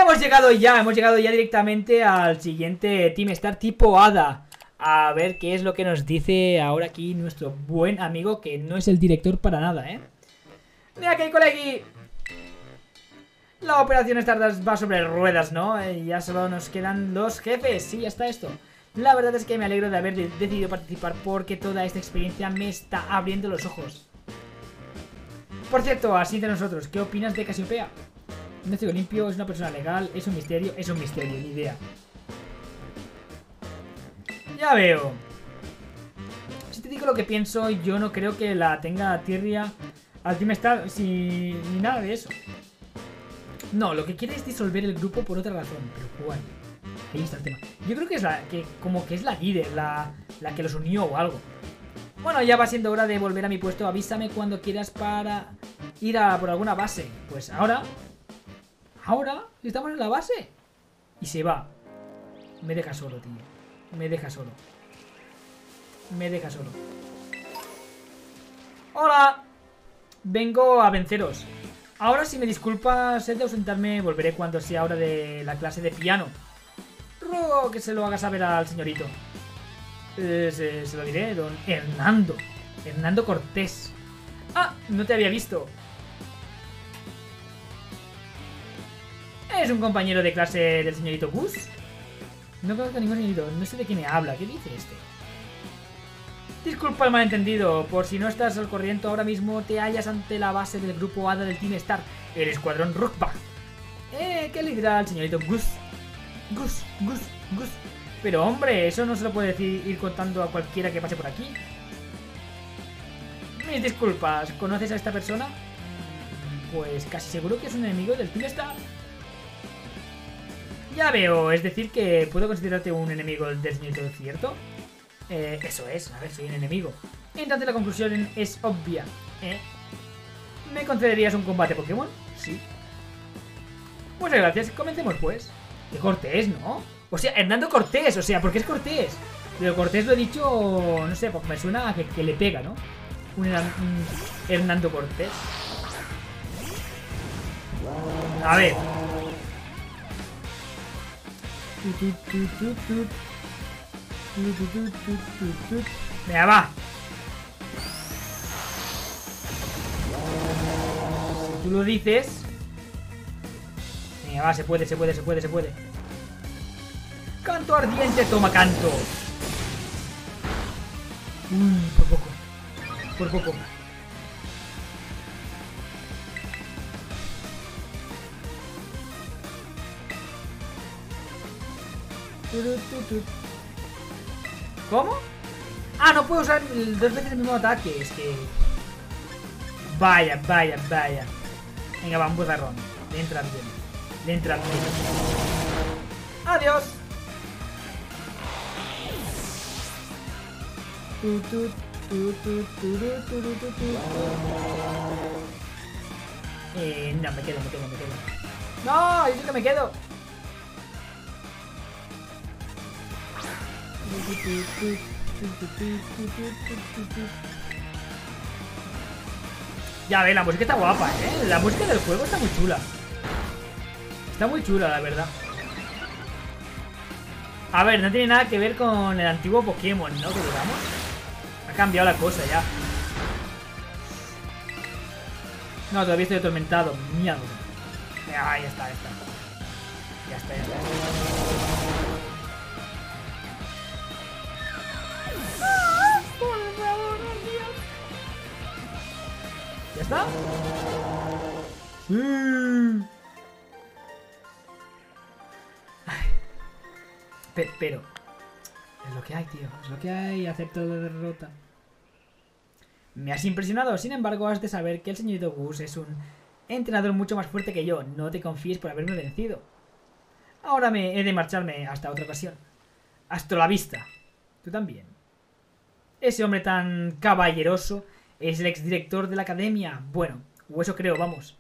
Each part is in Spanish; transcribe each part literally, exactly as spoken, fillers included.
hemos llegado ya, hemos llegado ya directamente al siguiente Team Star tipo Hada. A ver qué es lo que nos dice ahora aquí nuestro buen amigo, que no es el director para nada, ¿eh? Mira que colegui. La operación Stardust va sobre ruedas, ¿no? Eh, ya solo nos quedan los jefes. Sí, ya está esto. La verdad es que me alegro de haber de decidido participar porque toda esta experiencia me está abriendo los ojos. Por cierto, así de nosotros, ¿qué opinas de Casiopea? No estoy limpio, es una persona legal, es un misterio, es un misterio, ni idea. Ya veo. Si te digo lo que pienso, yo no creo que la tenga tirria al Team Star si, ni nada de eso. No, lo que quiere es disolver el grupo por otra razón. Pero ¿cuál? Ahí está el tema. Yo creo que es la que como que es la líder, la, la que los unió o algo. Bueno, ya va siendo hora de volver a mi puesto. Avísame cuando quieras para ir a por alguna base. Pues ahora... Ahora estamos en la base. Y se va. Me deja solo, tío. Me deja solo. Me deja solo. ¡Hola! Vengo a venceros. Ahora, si me disculpas, he de ausentarme. Volveré cuando sea hora de la clase de piano. Ruego que se lo haga saber al señorito. Eh, se, se lo diré, don Hernando. Hernando Cortés. Ah, no te había visto. ¿Es un compañero de clase del señorito Gus? No conozco a ningún señorito, no sé de quién me habla. ¿Qué dice este? Disculpa el malentendido. Por si no estás al corriente ahora mismo, te hallas ante la base del grupo Hada del Team Star, el escuadrón Rockback. Eh, ¿qué le dirá al señorito Gus? Gus, Gus, Gus. Pero hombre, eso no se lo puede decir ir contando a cualquiera que pase por aquí. Mis disculpas, ¿conoces a esta persona? Pues casi seguro que es un enemigo del Team Star. Ya veo, es decir que puedo considerarte un enemigo del señorito, ¿cierto? Eh, eso es, a ver, soy un enemigo. Entonces la conclusión es obvia, ¿eh? ¿Me concederías un combate Pokémon? Sí. Muchas gracias, comencemos pues. Qué Cortés, ¿no? O sea, Hernando Cortés, o sea, ¿por qué es Cortés? Pero Cortés lo he dicho, no sé, porque me suena a que, que le pega, ¿no? Un, un Hernando Cortés. A ver. Venga, va. Si tú lo dices. Venga, va, se puede, se puede, se puede, se puede. Canto ardiente, toma canto. Uy, por poco. Por poco. ¿Cómo? Ah, no puedo usar dos veces el mismo ataque. Es que... Vaya, vaya, vaya. Venga, va, un bozarrón. Le entra bien. Le entra bien. Adiós. Eh, no, me quedo, me quedo, me quedo. No, yo sí que me quedo. Ya ve, la música está guapa, ¿eh? La música del juego está muy chula. Está muy chula, la verdad. A ver, no tiene nada que ver con el antiguo Pokémon, ¿no? Que digamos. Ha cambiado la cosa ya. No, todavía estoy atormentado. Mierda. Ah, ya está, ya está. Ya está, ya está. ¿Ya está? Sí. Ay. Pero, pero es lo que hay, tío. Es lo que hay. Acepto la derrota. Me has impresionado. Sin embargo, has de saber que el señorito Gus es un entrenador mucho más fuerte que yo. No te confíes por haberme vencido. Ahora me he de marcharme hasta otra ocasión. Hasta la vista. Tú también. Ese hombre tan caballeroso es el exdirector de la academia. Bueno, o eso creo, vamos.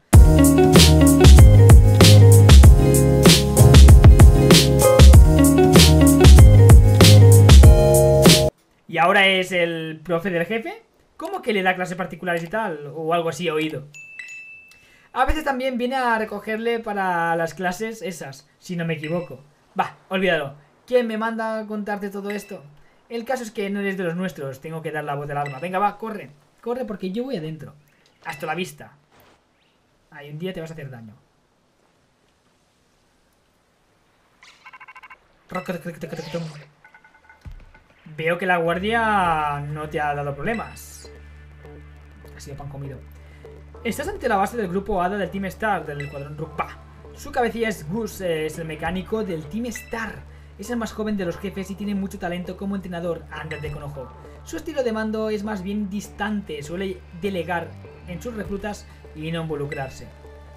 ¿Y ahora es el profe del jefe? ¿Cómo que le da clases particulares y tal? O algo así he oído. A veces también viene a recogerle para las clases esas, si no me equivoco. Va, olvídalo. ¿Quién me manda a contarte todo esto? El caso es que no eres de los nuestros. Tengo que dar la voz del alma. Venga, va, corre. Corre porque yo voy adentro. Hasta la vista. Ay, un día te vas a hacer daño. Veo que la guardia no te ha dado problemas. Ha sido pan comido. Estás ante la base del grupo Hada del Team Star, del Escuadrón Rupa. Su cabecilla es Gus, es el mecánico del Team Star. Es el más joven de los jefes y tiene mucho talento como entrenador. Ándate con ojo. Su estilo de mando es más bien distante. Suele delegar en sus reclutas y no involucrarse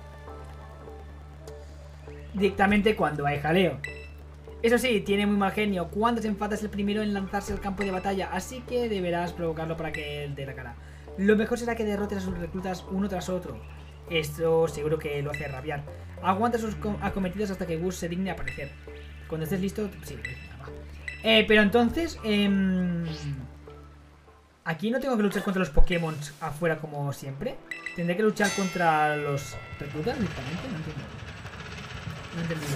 directamente cuando hay jaleo. Eso sí, tiene muy mal genio. Cuando se enfada es el primero en lanzarse al campo de batalla, así que deberás provocarlo para que él dé la cara. Lo mejor será que derrotes a sus reclutas uno tras otro. Esto seguro que lo hace rabiar. Aguanta sus acometidos hasta que Gus se digne a aparecer. Cuando estés listo, sí, eh, pero entonces eh, aquí no tengo que luchar contra los Pokémon afuera como siempre. ¿Tendré que luchar contra los reclutas directamente? No entiendo. No he entendido.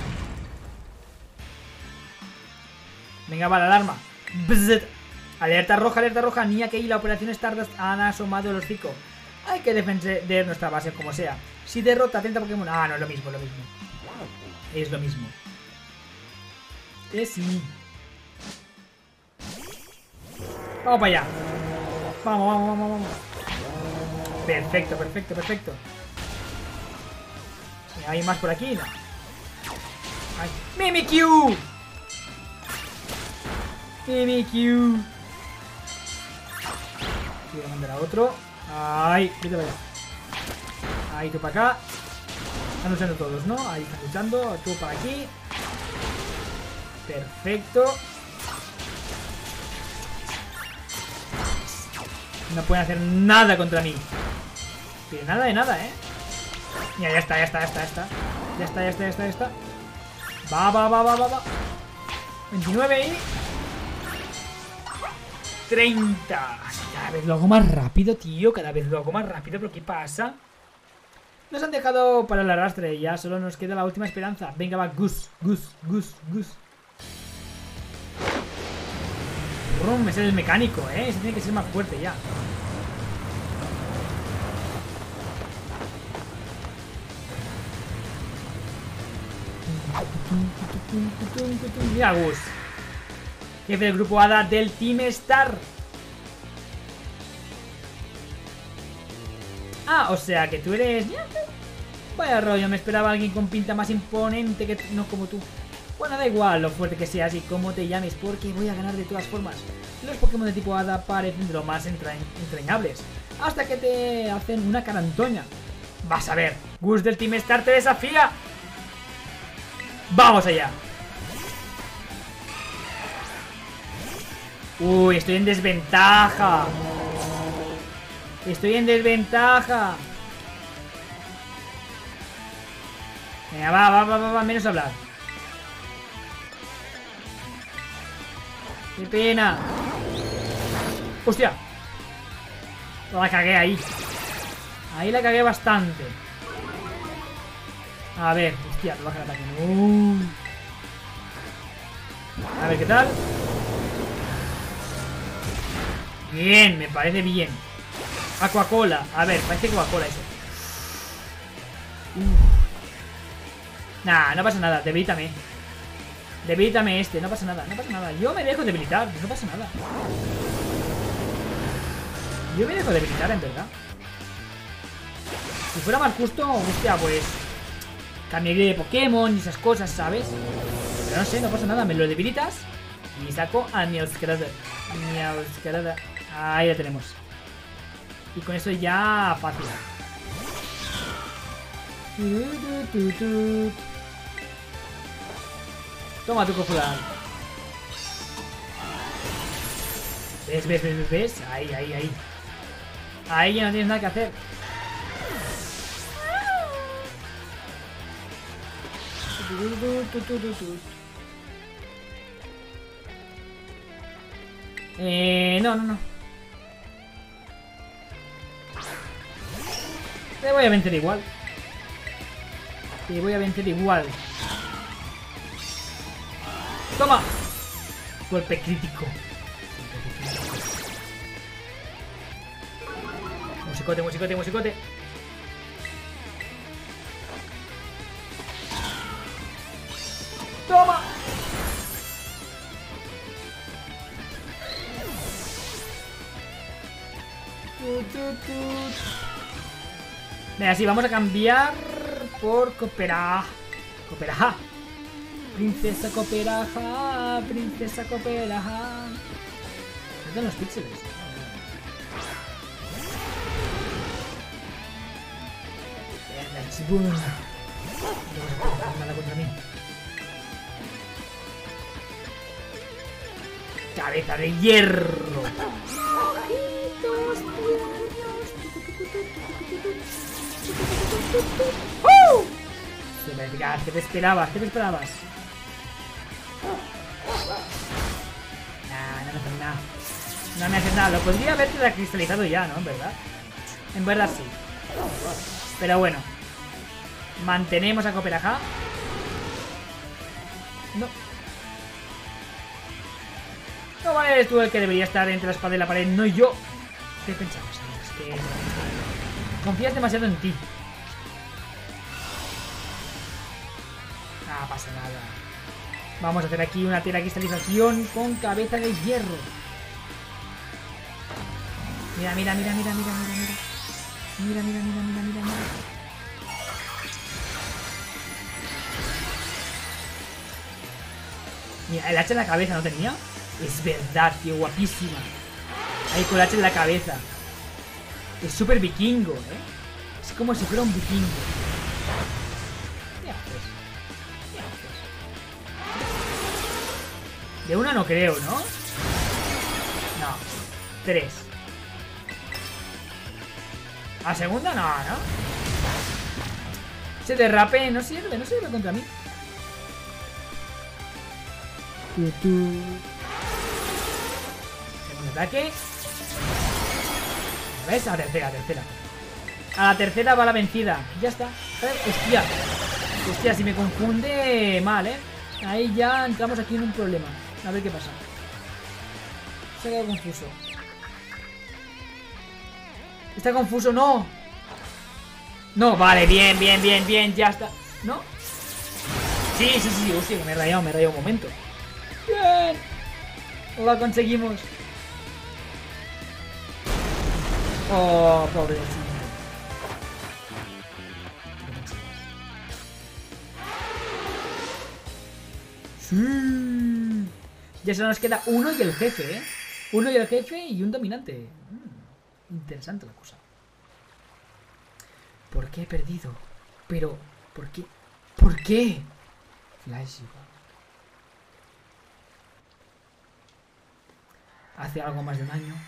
Venga, va, la alarma. Bzzzt. Alerta roja, alerta roja. Ni aquí la operación Stardust han asomado el hocico. Hay que defender nuestra base como sea. Si derrota a treinta Pokémon... Ah, no, es lo mismo, es lo mismo. Es lo mismo. Eh, sí. Vamos para allá. Vamos, vamos, vamos, vamos. Perfecto, perfecto, perfecto. ¿Hay más por aquí? No. Ay. ¡Mimikyu! Mimikyu. Voy a mandar a otro. Ay, vete para allá. Ahí, tú para acá. Están luchando todos, ¿no? Ahí están luchando. Tú para aquí. Perfecto. No pueden hacer nada contra mí. Pero nada de nada, ¿eh? Mira, ya está, ya está, ya está, ya está. Ya está, ya está, ya está, ya está. Va, va, va, va, va, va. veintinueve y... treinta. Cada vez lo hago más rápido, tío. Cada vez lo hago más rápido. ¿Pero qué pasa? Nos han dejado para el arrastre. Ya solo nos queda la última esperanza. Venga, va, Gus, Gus, Gus, Gus. Brum, ese es el mecánico, ¿eh? Ese tiene que ser más fuerte ya. Mira, Gus. Jefe del grupo Hada del Team Star. Ah, o sea que tú eres... Vaya rollo, me esperaba alguien con pinta más imponente que no como tú. Bueno, da igual lo fuerte que seas y cómo te llames, porque voy a ganar de todas formas. Los Pokémon de tipo Hada parecen de lo más entra entrañables, hasta que te hacen una carantoña. Vas a ver, Gus del Team Star te desafía. ¡Vamos allá! Uy, estoy en desventaja. Estoy en desventaja. Venga, va, va, va, va, va, menos hablar. ¡Qué pena! ¡Hostia! La cagué ahí. Ahí la cagué bastante. A ver, hostia, te baja el ataque. Uh. A ver, ¿qué tal? Bien, me parece bien. Aquacola. A ver, parece Coca-Cola eso. Uf. Nah, no pasa nada, debilítame. Debilítame este, no pasa nada, no pasa nada. Yo me dejo debilitar, no pasa nada. Yo me dejo debilitar, en verdad. Si fuera más justo, hostia, pues cambiaría de Pokémon y esas cosas, ¿sabes? Pero no sé, no pasa nada, me lo debilitas y saco a Meowscarada. Meowscarada. Ahí la tenemos. Y con eso ya fácil. Toma tu Cofudal. ¿Ves, ves, ves, ves? Ahí, ahí, ahí. Ahí ya no tienes nada que hacer. Eh, no, no, no. Te voy a vencer igual. Te voy a vencer igual. ¡Toma! Golpe crítico. Musicote, musicote, musicote. ¡Toma! Venga, sí, vamos a cambiar por Cooperaja. Cooperaja. Princesa Cooperaja. Princesa Cooperaja. ¿Dónde los píxeles? Boom. Nada contra mí. Cabeza de hierro. ¡Uh! ¿Qué te esperabas? ¿Qué te esperabas? Nah, no me haces nada. No me haces nada. Lo podría haberte cristalizado ya, ¿no? En verdad. En verdad sí. Pero bueno. Mantenemos a Cooperaja. No. No, vale, eres tú el que debería estar entre la espada y la pared, no yo. ¿Qué pensabas? Es que confías demasiado en ti. Ah, pasa nada. Vamos a hacer aquí una teracristalización con cabeza de hierro. Mira, mira, mira, mira, mira, mira, mira. Mira, mira, mira, mira, mira, mira. Mira, el hacha en la cabeza no tenía. Es verdad, tío, guapísima. Ahí con el hacha en la cabeza. Es súper vikingo, ¿eh? Es como si fuera un vikingo. ¿Qué haces? ¿Qué haces? De una no creo, ¿no? No. Tres. ¿A segunda? No, ¿no? Ese derrape no sirve, no sirve contra mí. Segundo ataque. ¿Ves? A la tercera, a la tercera. A la tercera va la vencida. Ya está. Hostia. Hostia, si me confunde mal, ¿eh? Ahí ya entramos aquí en un problema. A ver qué pasa. Se ha quedado confuso. Está confuso, no. No, vale, bien, bien, bien, bien. Ya está. ¿No? Sí, sí, sí. Hostia, me he rayado, me he rayado un momento. Bien. Lo conseguimos. Oh, pobrecito. Sí. Ya solo nos queda uno y el jefe, ¿eh? Uno y el jefe y un dominante. Mm, interesante la cosa. ¿Por qué he perdido? Pero, ¿por qué? ¿Por qué? Flash. Hace algo más de un año.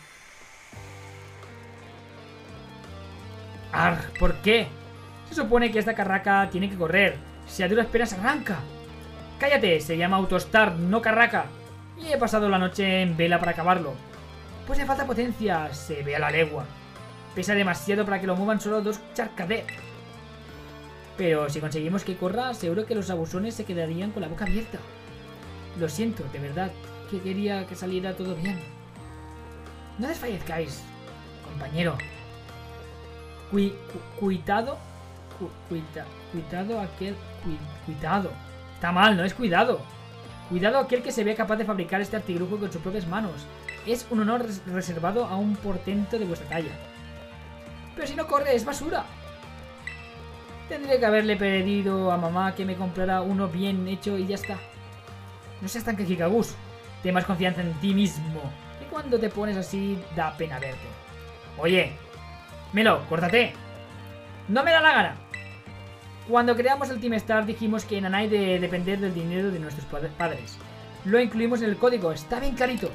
Arr, ¿por qué? Se supone que esta carraca tiene que correr. Si a duras penas arranca. Cállate, se llama Autostar, no carraca. Y he pasado la noche en vela para acabarlo. Pues le falta potencia, se ve a la legua. Pesa demasiado para que lo muevan solo dos charcader. Pero si conseguimos que corra, seguro que los abusones se quedarían con la boca abierta. Lo siento, de verdad, que quería que saliera todo bien. No desfallezcáis, compañero. Cui, cu, cuidado. Cu, cuida, cuidado aquel. Cu, cuidado. Está mal, no es cuidado. Cuidado aquel que se vea capaz de fabricar este artilugio con sus propias manos. Es un honor res reservado a un portento de vuestra talla. Pero si no corre, es basura. Tendré que haberle pedido a mamá que me comprara uno bien hecho y ya está. No seas tan quejicagus. Ten más confianza en ti mismo. Y cuando te pones así, da pena verte. Oye, Melo, córtate. No me da la gana. Cuando creamos el Team Star dijimos que Nanai de depender del dinero de nuestros padres. Lo incluimos en el código, está bien clarito.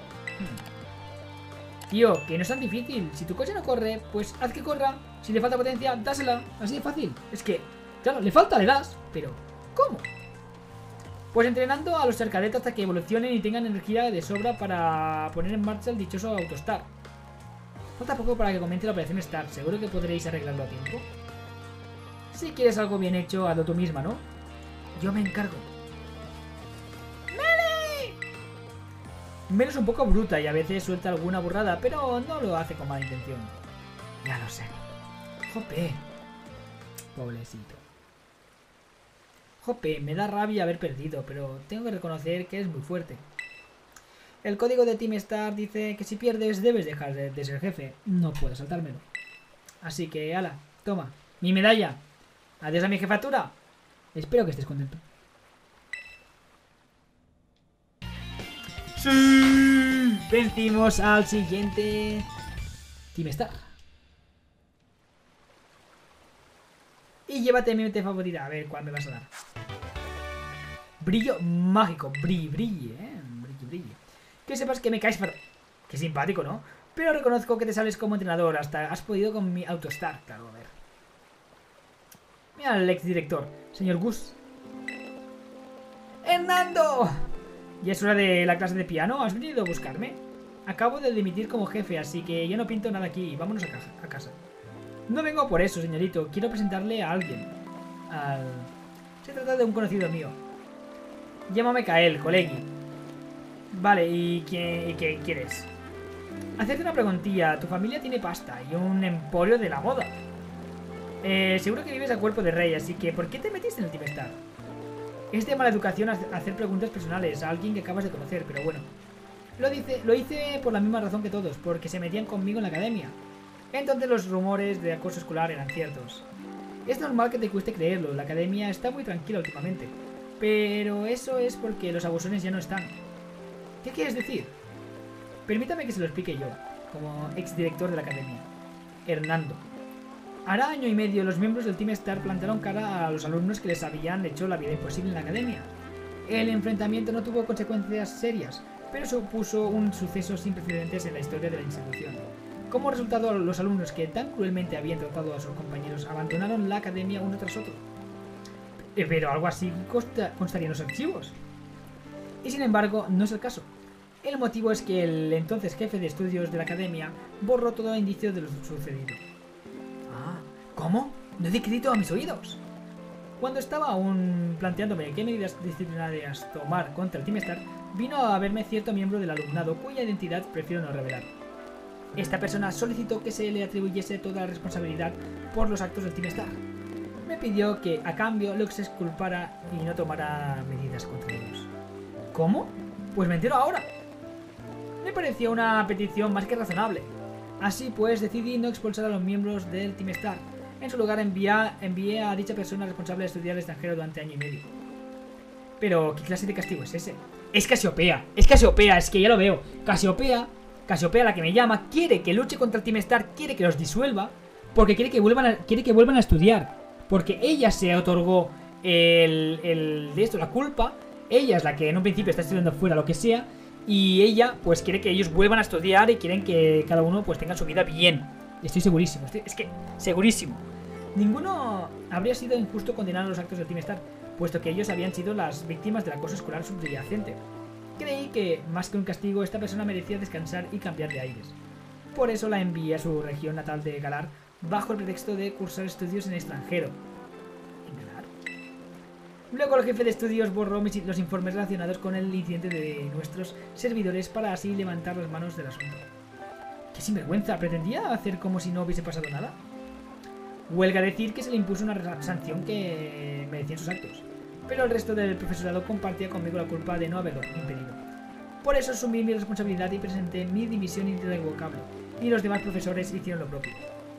Hmm. Tío, que no es tan difícil. Si tu coche no corre, pues haz que corra. Si le falta potencia, dásela. Así de fácil. Es que, claro, le falta, le das. Pero, ¿cómo? Pues entrenando a los cercadetos hasta que evolucionen y tengan energía de sobra para poner en marcha el dichoso Autostar. Falta poco para que comience la operación Star. ¿Seguro que podréis arreglarlo a tiempo? Si quieres algo bien hecho, hazlo tú misma, ¿no? Yo me encargo. ¡Mele! Mele es un poco bruta y a veces suelta alguna burrada, pero no lo hace con mala intención. Ya lo sé. Jope. Pobrecito. Jope, me da rabia haber perdido, pero tengo que reconocer que es muy fuerte. El código de Team Star dice que si pierdes debes dejar de, de ser jefe. No puedo saltármelo. Así que, ala, toma, mi medalla. Adiós a mi jefatura. Espero que estés contento. ¡Sí! Vencimos al siguiente Team Star. Y llévate mi mente favorita. A ver cuál me vas a dar. Brillo mágico. Brille, brille, eh. Brille, brille. Que sepas que me caes para... Qué simpático, ¿no? Pero reconozco que te sales como entrenador. Hasta has podido con mi Autostar. Claro, a ver. Mira al exdirector, señor Gus. ¡Hernando! ¿Ya es hora de la clase de piano? ¿Has venido a buscarme? Acabo de dimitir como jefe, así que ya no pinto nada aquí. Vámonos a, caja, a casa. No vengo por eso, señorito. Quiero presentarle a alguien. Al... Se trata de un conocido mío. Llámame Kael, colegi. Vale, ¿y quién, y qué quieres? Hacerte una preguntilla. Tu familia tiene pasta y un emporio de la moda. Eh, seguro que vives a cuerpo de rey, así que ¿por qué te metiste en el Team Star? Es de mala educación hacer preguntas personales a alguien que acabas de conocer, pero bueno. Lo, dice, lo hice por la misma razón que todos, porque se metían conmigo en la academia. Entonces los rumores de acoso escolar eran ciertos. Es normal que te cueste creerlo, la academia está muy tranquila últimamente. Pero eso es porque los abusones ya no están. ¿Qué quieres decir? Permítame que se lo explique yo, como exdirector de la academia. Hernando. Hará año y medio los miembros del Team Star plantaron cara a los alumnos que les habían hecho la vida imposible en la academia. El enfrentamiento no tuvo consecuencias serias, pero supuso un suceso sin precedentes en la historia de la institución. Como resultado, los alumnos que tan cruelmente habían tratado a sus compañeros abandonaron la academia uno tras otro. Pero algo así consta, constaría en los archivos. Y sin embargo, no es el caso. El motivo es que el entonces jefe de estudios de la academia borró todo indicio de lo sucedido. ¿Cómo? No di crédito a mis oídos. Cuando estaba aún planteándome qué medidas disciplinarias tomar contra el Team Star, vino a verme cierto miembro del alumnado cuya identidad prefiero no revelar. Esta persona solicitó que se le atribuyese toda la responsabilidad por los actos del Team Star. Me pidió que, a cambio, lo exculpara y no tomara medidas contra ellos. ¿Cómo? Pues me entero ahora. Me pareció una petición más que razonable. Así pues, decidí no expulsar a los miembros del Team Star. En su lugar envié, envié a dicha persona responsable de estudiar al extranjero durante año y medio. Pero, ¿qué clase de castigo es ese? Es Casiopea, es Casiopea, es que ya lo veo. Casiopea, Casiopea, la que me llama, quiere que luche contra el Team Star, quiere que los disuelva, porque quiere que vuelvan a, quiere que vuelvan a estudiar. Porque ella se otorgó el, el de esto, la culpa. Ella es la que en un principio está estudiando fuera, lo que sea. Y ella, pues, quiere que ellos vuelvan a estudiar y quieren que cada uno, pues, tenga su vida bien. Estoy segurísimo, estoy, es que, segurísimo. Ninguno habría sido injusto condenar a los actos del Team Star, puesto que ellos habían sido las víctimas del acoso escolar subyacente. Creí que, más que un castigo, esta persona merecía descansar y cambiar de aires. Por eso la envié a su región natal de Galar, bajo el pretexto de cursar estudios en el extranjero. ¿En Galar? Luego el jefe de estudios borró mis, los informes relacionados con el incidente de nuestros servidores para así levantar las manos del asunto. ¡Qué sinvergüenza! ¿Pretendía hacer como si no hubiese pasado nada? Huelga decir que se le impuso una sanción que merecían sus actos, pero el resto del profesorado compartía conmigo la culpa de no haberlo impedido. Por eso asumí mi responsabilidad y presenté mi dimisión irrevocable, y los demás profesores hicieron lo propio.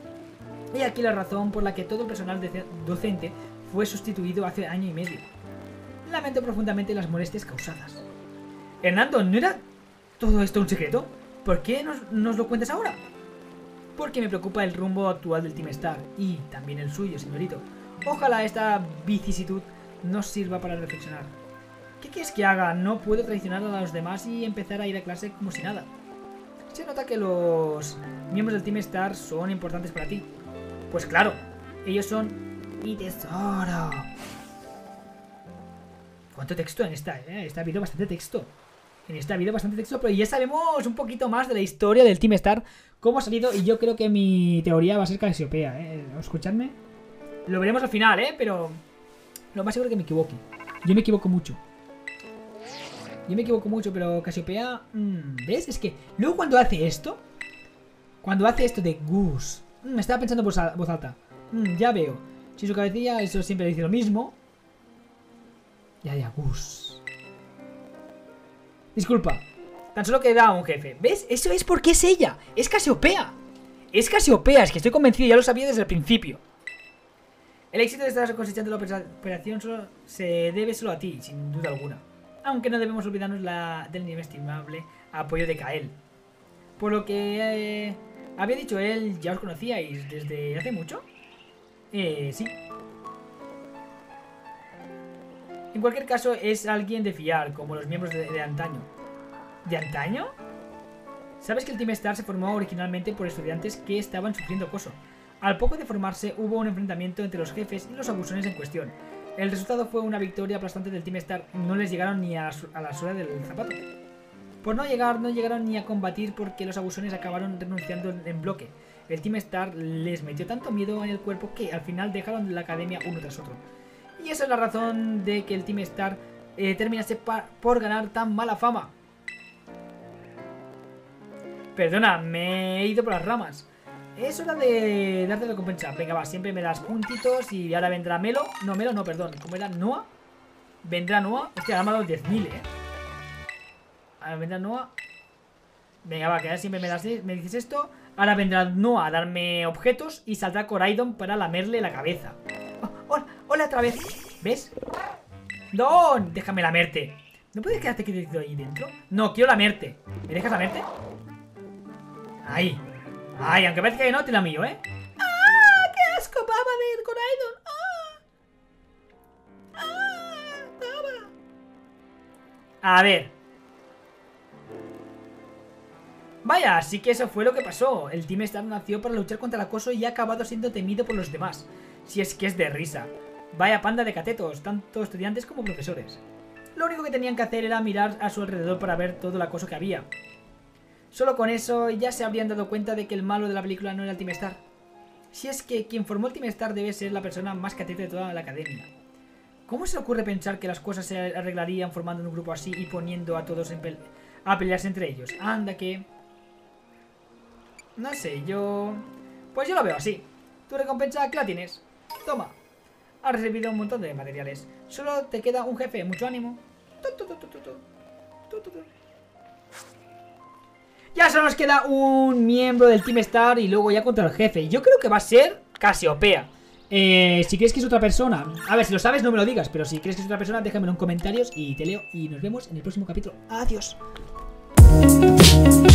Y aquí la razón por la que todo el personal docente fue sustituido hace año y medio. Lamento profundamente las molestias causadas. Hernando, ¿no era todo esto un secreto? ¿Por qué nos, nos lo cuentas ahora? Porque me preocupa el rumbo actual del Team Star, y también el suyo, señorito. Ojalá esta vicisitud nos sirva para reflexionar. ¿Qué quieres que haga? No puedo traicionar a los demás y empezar a ir a clase como si nada. Se nota que los miembros del Team Star son importantes para ti. Pues claro, ellos son mi tesoro. ¿Cuánto texto en esta? Eh? Está habido bastante texto. En este ha habido bastante texto, pero ya sabemos un poquito más de la historia del Team Star, cómo ha salido, y yo creo que mi teoría va a ser Casiopea, ¿eh? Escuchadme. Lo veremos al final, ¿eh? Pero lo más seguro es que me equivoque. Yo me equivoco mucho. Yo me equivoco mucho, pero Casiopea... Mmm, ¿ves? Es que luego cuando hace esto... Cuando hace esto de Gus... Mmm, me estaba pensando en voz, voz alta. Mmm, ya veo. Si su cabecilla, eso siempre dice lo mismo. Ya, ya, Gus. Disculpa. Tan solo queda un jefe. ¿Ves? Eso es porque es ella. Es Casiopea. Es Casiopea. Es que estoy convencido. Ya lo sabía desde el principio. El éxito de estar cosechando la operación solo se debe solo a ti, sin duda alguna. Aunque no debemos olvidarnos la, del inestimable apoyo de Kael. Por lo que eh, había dicho él, ya os conocíais desde hace mucho. Eh, sí. En cualquier caso, es alguien de fiar, como los miembros de, de antaño. ¿De antaño? ¿Sabes que el Team Star se formó originalmente por estudiantes que estaban sufriendo acoso? Al poco de formarse, hubo un enfrentamiento entre los jefes y los abusones en cuestión. El resultado fue una victoria aplastante del Team Star. No les llegaron ni a, su, a la suela del zapato. Por no llegar, no llegaron ni a combatir porque los abusones acabaron renunciando en bloque. El Team Star les metió tanto miedo en el cuerpo que al final dejaron la academia uno tras otro. Y esa es la razón de que el Team Star eh, terminase por ganar tan mala fama. Perdona, me he ido por las ramas. Es hora de darte recompensa. Venga, va, siempre me das puntitos. Y ahora vendrá Melo. No, Melo, no, perdón. ¿Cómo era? Noah. Vendrá Noah. Hostia, ahora me ha dado diez mil, eh. Ahora vendrá Noah. Venga, va, que ahora siempre me, das, me dices esto. Ahora vendrá Noah a darme objetos. Y saldrá Coraidon para lamerle la cabeza. Oh, hola, hola otra vez. ¿Ves? Don, déjame lamerte. ¿No puedes quedarte quedado ahí dentro? No, quiero lamerte. ¿Me dejas lamerte? Ahí. Ay, aunque parezca que no, te la mío, ¿eh? ¡Ah! ¡Qué asco! ¡Baba de Coraidon! ¡Ah! ¡Ah! ¡Baba! A ver. Vaya, así que eso fue lo que pasó. El Team Star nació para luchar contra el acoso y ha acabado siendo temido por los demás. Si es que es de risa. Vaya panda de catetos, tanto estudiantes como profesores. Lo único que tenían que hacer era mirar a su alrededor para ver todo el acoso que había. Solo con eso ya se habrían dado cuenta de que el malo de la película no era el Team Star. Si es que quien formó el Team Star debe ser la persona más cateta de toda la academia. ¿Cómo se le ocurre pensar que las cosas se arreglarían formando un grupo así y poniendo a todos en pe a pelearse entre ellos? Anda que... No sé, yo... Pues yo lo veo así. Tu recompensa aquí la tienes. Toma. Has recibido un montón de materiales. Solo te queda un jefe. Mucho ánimo. Ya solo nos queda un miembro del Team Star y luego ya contra el jefe. Yo creo que va a ser Casiopea. Eh, si crees que es otra persona, a ver, si lo sabes no me lo digas, pero si crees que es otra persona déjamelo en comentarios y te leo y nos vemos en el próximo capítulo. Adiós.